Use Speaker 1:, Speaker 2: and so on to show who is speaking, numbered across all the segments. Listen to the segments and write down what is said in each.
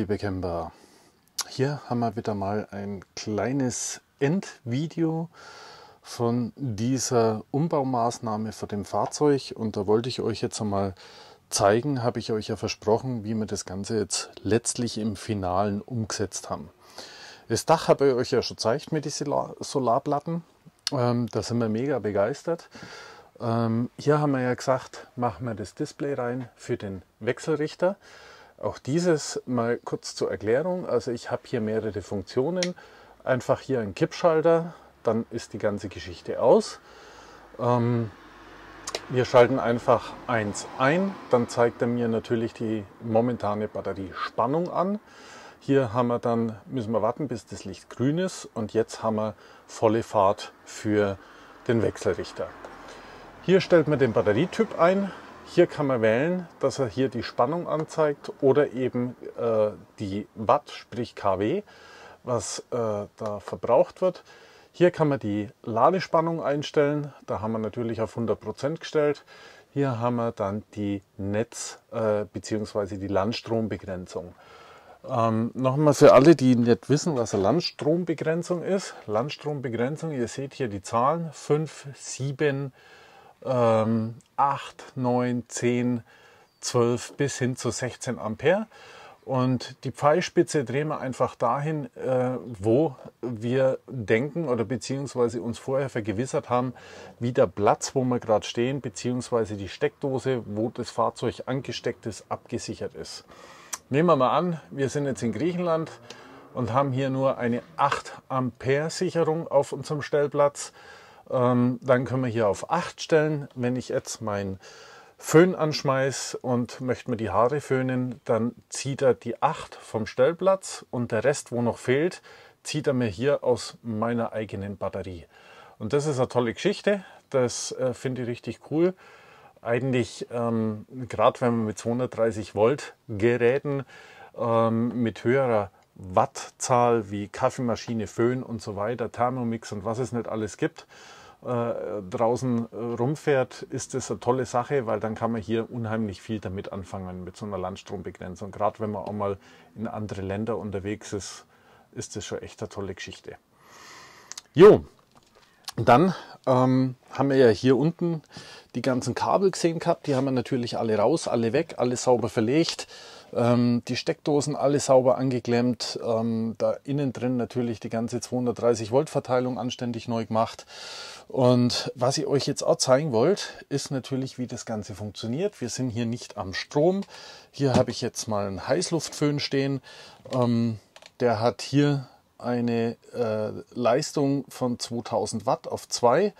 Speaker 1: liebe Camper, hier haben wir wieder mal ein kleines Endvideo von dieser Umbaumaßnahme für dem Fahrzeug, und da wollte ich euch jetzt einmal zeigen, habe ich euch ja versprochen, wie wir das Ganze jetzt letztlich im Finalen umgesetzt haben. Das Dach habe ich euch ja schon gezeigt mit den Solarplatten, da sind wir mega begeistert. Hier haben wir ja gesagt, machen wir das Display rein für den Wechselrichter. Auch dieses mal kurz zur Erklärung. Also ich habe hier mehrere Funktionen. Einfach hier ein Kippschalter, dann ist die ganze Geschichte aus. Wir schalten einfach 1 ein, dann zeigt er mir natürlich die momentane Batteriespannung an. Hier haben wir dann, müssen wir warten, bis das Licht grün ist, und jetzt haben wir volle Fahrt für den Wechselrichter. Hier stellt man den Batterietyp ein. Hier kann man wählen, dass er hier die Spannung anzeigt oder eben die Watt, sprich kW, was da verbraucht wird. Hier kann man die Ladespannung einstellen. Da haben wir natürlich auf 100% gestellt. Hier haben wir dann die Netz- bzw. die Landstrombegrenzung. Nochmal für alle, die nicht wissen, was eine Landstrombegrenzung ist. Landstrombegrenzung, ihr seht hier die Zahlen 5, 7, 8, 9, 10, 12 bis hin zu 16 Ampere. Und die Pfeilspitze drehen wir einfach dahin, wo wir denken oder beziehungsweise uns vorher vergewissert haben, wie der Platz, wo wir gerade stehen, beziehungsweise die Steckdose, wo das Fahrzeug angesteckt ist, abgesichert ist. Nehmen wir mal an, wir sind jetzt in Griechenland und haben hier nur eine 8 Ampere Sicherung auf unserem Stellplatz. Dann können wir hier auf 8 stellen. Wenn ich jetzt meinen Föhn anschmeiße und möchte mir die Haare föhnen, dann zieht er die 8 vom Stellplatz, und der Rest, wo noch fehlt, zieht er mir hier aus meiner eigenen Batterie. Und das ist eine tolle Geschichte. Das finde ich richtig cool. Eigentlich, gerade wenn man mit 230 Volt Geräten mit höherer Wattzahl wie Kaffeemaschine, Föhn und so weiter, Thermomix und was es nicht alles gibt, draußen rumfährt, ist das eine tolle Sache, weil dann kann man hier unheimlich viel damit anfangen mit so einer Landstrombegrenzung. Gerade wenn man auch mal in andere Länder unterwegs ist, ist das schon echt eine tolle Geschichte. Jo, dann haben wir ja hier unten die ganzen Kabel gesehen gehabt. Die haben wir natürlich alle raus, alle weg, alle sauber verlegt. Die Steckdosen alle sauber angeklemmt. Da innen drin natürlich die ganze 230 Volt Verteilung anständig neu gemacht. Und was ich euch jetzt auch zeigen wollte, ist natürlich, wie das Ganze funktioniert. Wir sind hier nicht am Strom. Hier habe ich jetzt mal einen Heißluftföhn stehen. Der hat hier eine Leistung von 2000 Watt auf 2.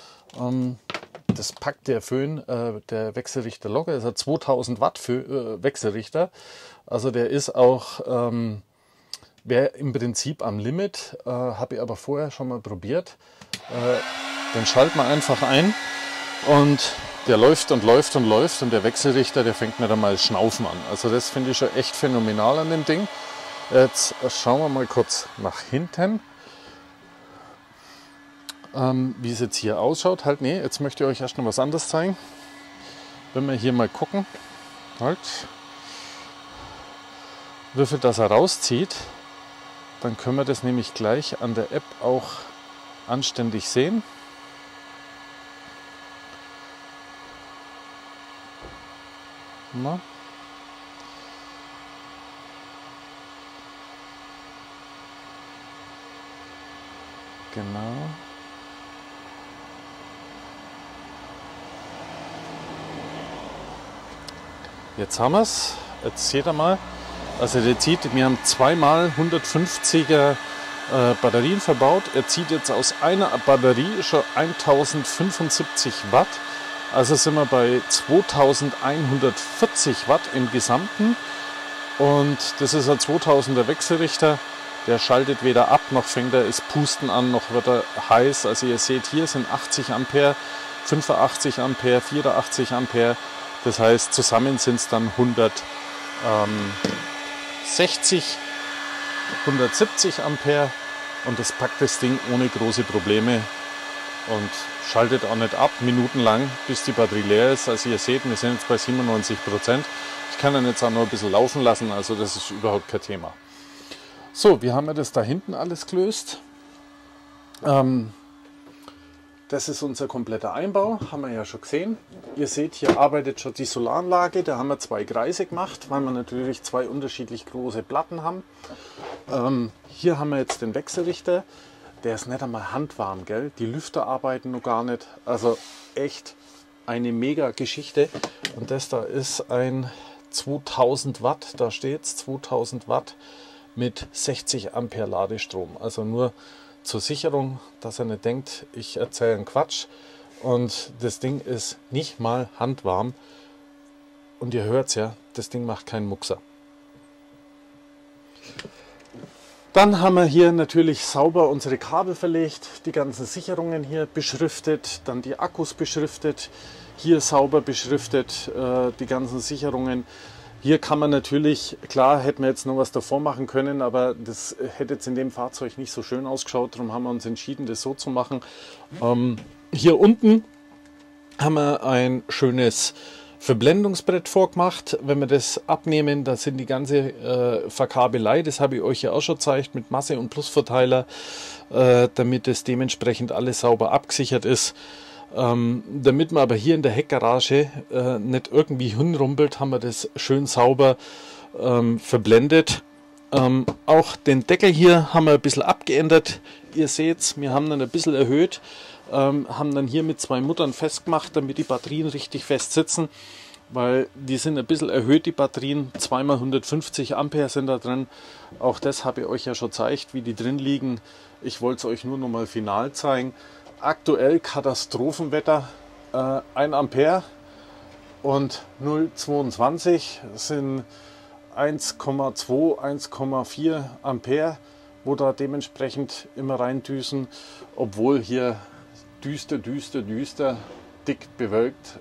Speaker 1: Das packt der Föhn, der Wechselrichter locker. Das ist ein 2000 Watt Wechselrichter. Also der ist auch, wäre im Prinzip am Limit, habe ich aber vorher schon mal probiert. Den schalten wir einfach ein und der läuft und läuft und läuft, und der Wechselrichter, der fängt nicht einmal das Schnaufen an. Also das finde ich schon echt phänomenal an dem Ding. Jetzt schauen wir mal kurz nach hinten, wie es jetzt hier ausschaut. Halt, nee, jetzt möchte ich euch erst noch was anderes zeigen. Wenn wir hier mal gucken, halt, wie viel das er rauszieht, dann können wir das nämlich gleich an der App auch anständig sehen. Na? Genau. Jetzt haben wir es. Jetzt seht ihr mal. Also der zieht, wir haben zweimal 150er Batterien verbaut. Er zieht jetzt aus einer Batterie schon 1075 Watt. Also sind wir bei 2140 Watt im Gesamten. Und das ist ein 2000er Wechselrichter. Der schaltet weder ab, noch fängt er das Pusten an, noch wird er heiß. Also ihr seht, hier sind 80 Ampere, 85 Ampere, 84 Ampere. Das heißt, zusammen sind es dann 160, 170 Ampere. Und das packt das Ding ohne große Probleme und schaltet auch nicht ab, minutenlang, bis die Batterie leer ist. Also ihr seht, wir sind jetzt bei 97%. Ich kann dann jetzt auch noch ein bisschen laufen lassen, also das ist überhaupt kein Thema. So, wie haben wir das da hinten alles gelöst? Das ist unser kompletter Einbau, haben wir ja schon gesehen. Ihr seht, hier arbeitet schon die Solaranlage. Da haben wir 2 Kreise gemacht, weil wir natürlich 2 unterschiedlich große Platten haben. Hier haben wir jetzt den Wechselrichter. Der ist nicht einmal handwarm, gell? Die Lüfter arbeiten noch gar nicht. Also echt eine mega Geschichte. Und das da ist ein 2000 Watt, da steht es, 2000 Watt mit 60 Ampere Ladestrom. Also nur zur Sicherung, dass er nicht denkt, ich erzähle einen Quatsch. Und das Ding ist nicht mal handwarm. Und ihr hört es ja, das Ding macht keinen Muckser. Dann haben wir hier natürlich sauber unsere Kabel verlegt, die ganzen Sicherungen hier beschriftet, dann die Akkus beschriftet, hier sauber beschriftet, die ganzen Sicherungen. Hier kann man natürlich, klar hätten wir jetzt noch was davor machen können, aber das hätte jetzt in dem Fahrzeug nicht so schön ausgeschaut, darum haben wir uns entschieden, das so zu machen. Hier unten haben wir ein schönes Verblendungsbrett vorgemacht. Wenn wir das abnehmen, da sind die ganze Verkabelei, das habe ich euch ja auch schon gezeigt, mit Masse- und Plusverteiler, damit es dementsprechend alles sauber abgesichert ist. Damit man aber hier in der Heckgarage nicht irgendwie hinrumpelt, haben wir das schön sauber verblendet. Auch den Deckel hier haben wir ein bisschen abgeändert. Ihr seht, wir haben dann ein bisschen erhöht, haben dann hier mit 2 Muttern festgemacht, damit die Batterien richtig fest sitzen, weil die sind ein bisschen erhöht, die Batterien, 2x150 Ampere sind da drin. Auch das habe ich euch ja schon gezeigt, wie die drin liegen. Ich wollte es euch nur noch mal final zeigen. Aktuell Katastrophenwetter, 1 Ampere und 0,22 sind 1,2, 1,4 Ampere, wo da dementsprechend immer reindüsen, obwohl hier düster, dick bewölkt.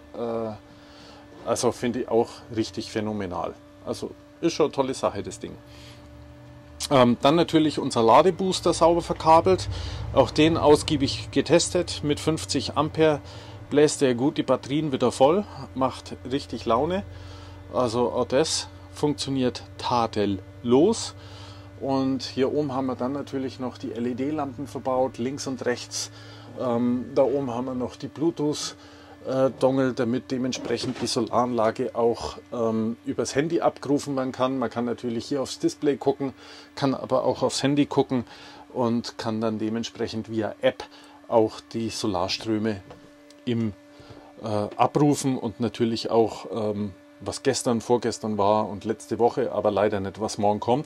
Speaker 1: Also finde ich auch richtig phänomenal. Also ist schon eine tolle Sache, das Ding. Dann natürlich unser Ladebooster sauber verkabelt, auch den ausgiebig getestet. Mit 50 Ampere bläst er gut die Batterien wieder voll, macht richtig Laune. Also auch das funktioniert tadellos. Und hier oben haben wir dann natürlich noch die LED-Lampen verbaut, links und rechts. Da oben haben wir noch die Bluetooth Dongle, damit dementsprechend die Solaranlage auch übers Handy abgerufen werden kann. Man kann natürlich hier aufs Display gucken, kann aber auch aufs Handy gucken und kann dann dementsprechend via App auch die Solarströme abrufen und natürlich auch was gestern, vorgestern war und letzte Woche, aber leider nicht, was morgen kommt.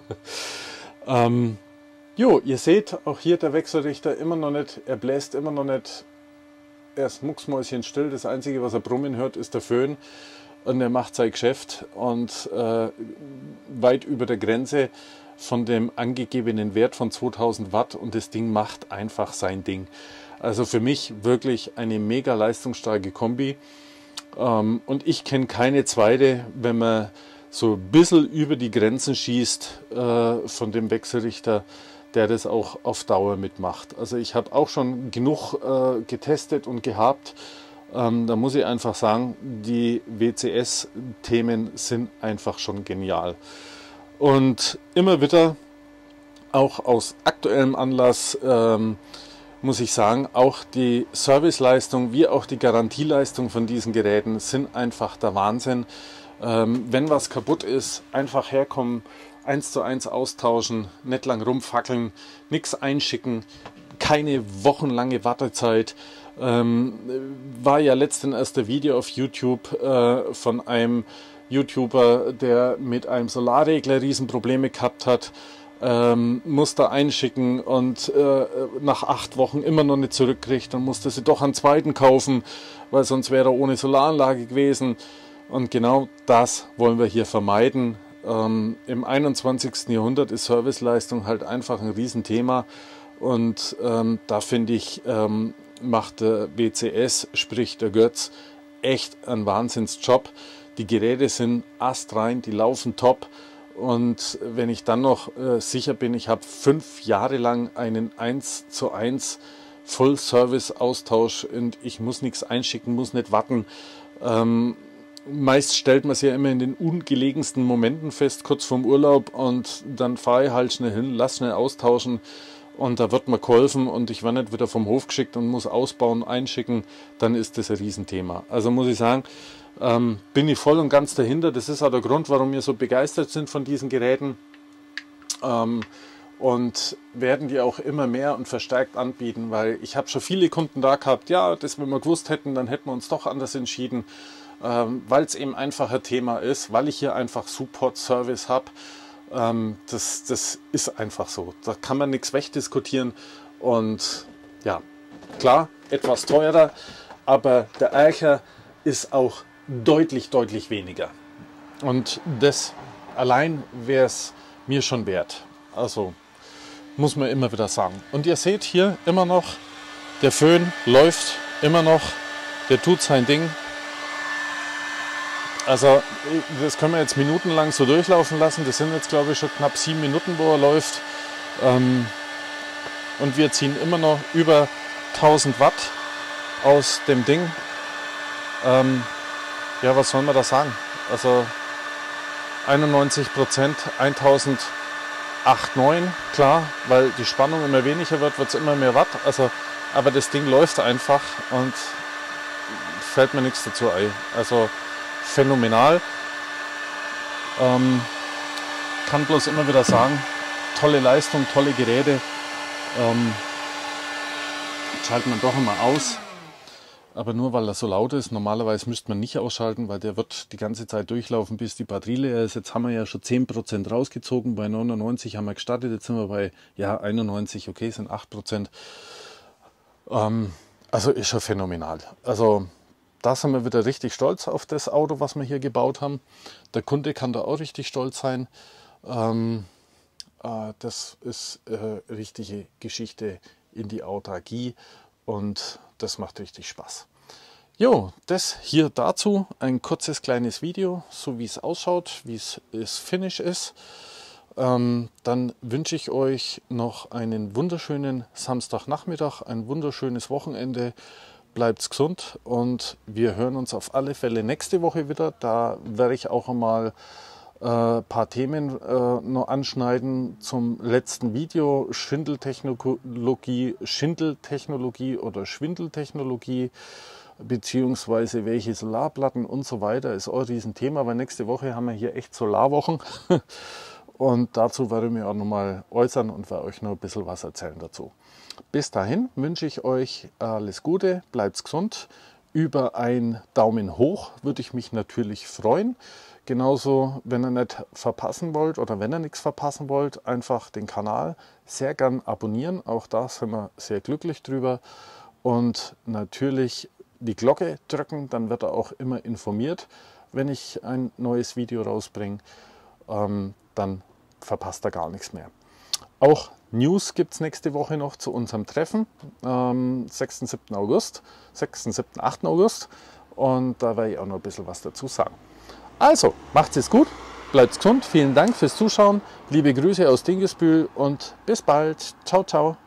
Speaker 1: Jo, ihr seht, auch hier der Wechselrichter immer noch nicht, er bläst immer noch nicht. Er ist mucksmäuschenstill, das Einzige, was er brummen hört, ist der Föhn und er macht sein Geschäft und weit über der Grenze von dem angegebenen Wert von 2000 Watt und das Ding macht einfach sein Ding. Also für mich wirklich eine mega leistungsstarke Kombi und ich kenne keine zweite, wenn man so ein bisschen über die Grenzen schießt von dem Wechselrichter, der das auch auf Dauer mitmacht. Also ich habe auch schon genug getestet und gehabt. Da muss ich einfach sagen, die WCS-Themen sind einfach schon genial. Und immer wieder, auch aus aktuellem Anlass, muss ich sagen, auch die Serviceleistung wie auch die Garantieleistung von diesen Geräten sind einfach der Wahnsinn. Wenn was kaputt ist, einfach herkommen, 1:1 austauschen, nicht lang rumfackeln, nichts einschicken, keine wochenlange Wartezeit. War ja letztens erst ein Video auf YouTube von einem YouTuber, der mit einem Solarregler Riesenprobleme gehabt hat, musste einschicken und nach 8 Wochen immer noch nicht zurückkriegt. Dann musste sie doch einen zweiten kaufen, weil sonst wäre er ohne Solaranlage gewesen. Und genau das wollen wir hier vermeiden. Im 21. Jahrhundert ist Serviceleistung halt einfach ein Riesenthema und da finde ich, macht der WCS, sprich der Götz, echt einen Wahnsinnsjob. Die Geräte sind astrein, die laufen top und wenn ich dann noch sicher bin, ich habe 5 Jahre lang einen 1:1 Full-Service-Austausch und ich muss nichts einschicken, muss nicht warten. Meist stellt man es ja immer in den ungelegensten Momenten fest, kurz vorm Urlaub, und dann fahre ich halt schnell hin, lass schnell austauschen und da wird mir geholfen und ich werde nicht wieder vom Hof geschickt und muss ausbauen, einschicken, dann ist das ein Riesenthema. Also muss ich sagen, bin ich voll und ganz dahinter. Das ist auch der Grund, warum wir so begeistert sind von diesen Geräten. Und werden die auch immer mehr und verstärkt anbieten, weil ich habe schon viele Kunden da gehabt, ja, das, wenn wir gewusst hätten, dann hätten wir uns doch anders entschieden, weil es eben einfach ein Thema ist, weil ich hier einfach Support-Service habe. Das ist einfach so, da kann man nichts wegdiskutieren und ja, klar, etwas teurer, aber der Ärger ist auch deutlich, deutlich weniger und das allein wäre es mir schon wert. Also muss man immer wieder sagen. Und ihr seht hier immer noch, der Föhn läuft immer noch, der tut sein Ding. Also das können wir jetzt minutenlang so durchlaufen lassen. Das sind jetzt glaube ich schon knapp 7 Minuten, wo er läuft. Und wir ziehen immer noch über 1000 Watt aus dem Ding. Ja, was soll man da sagen? Also 91%, 1008,9, klar, weil die Spannung immer weniger wird, wird es immer mehr Watt. Also, aber das Ding läuft einfach und fällt mir nichts dazu ein. Also phänomenal. Kann bloß immer wieder sagen, tolle Leistung, tolle Geräte. Schaltet man doch immer aus. Aber nur weil er so laut ist, normalerweise müsste man nicht ausschalten, weil der wird die ganze Zeit durchlaufen, bis die Batterie leer ist. Jetzt haben wir ja schon 10% rausgezogen, bei 99 haben wir gestartet, jetzt sind wir bei ja, 91, okay, sind 8%. Also ist schon phänomenal. Also da sind wir wieder richtig stolz auf das Auto, was wir hier gebaut haben. Der Kunde kann da auch richtig stolz sein. Das ist richtige Geschichte in die Autarkie und das macht richtig Spaß. Jo, das hier dazu, ein kurzes kleines Video, so wie es ausschaut, wie es das Finish ist. Dann wünsche ich euch noch einen wunderschönen Samstagnachmittag, ein wunderschönes Wochenende. Bleibt gesund und wir hören uns auf alle Fälle nächste Woche wieder. Da werde ich auch einmal paar Themen noch anschneiden zum letzten Video, Schindeltechnologie oder Schwindeltechnologie, beziehungsweise welche Solarplatten und so weiter, ist auch ein Riesenthema, weil nächste Woche haben wir hier echt Solarwochen und dazu werde ich mich auch noch mal äußern und werde euch noch ein bisschen was erzählen dazu. Bis dahin wünsche ich euch alles Gute, bleibt gesund. Über einen Daumen hoch würde ich mich natürlich freuen. Genauso, wenn ihr nicht verpassen wollt oder wenn ihr nichts verpassen wollt, einfach den Kanal sehr gern abonnieren. Auch da sind wir sehr glücklich drüber. Und natürlich die Glocke drücken, dann wird er auch immer informiert, wenn ich ein neues Video rausbringe. Dann verpasst er gar nichts mehr. Auch News gibt es nächste Woche noch zu unserem Treffen, 6. 7. August, 6. 7. 8. August. Und da werde ich auch noch ein bisschen was dazu sagen. Also, macht's es gut, bleibt gesund, vielen Dank fürs Zuschauen, liebe Grüße aus Dingesbühl und bis bald. Ciao, ciao.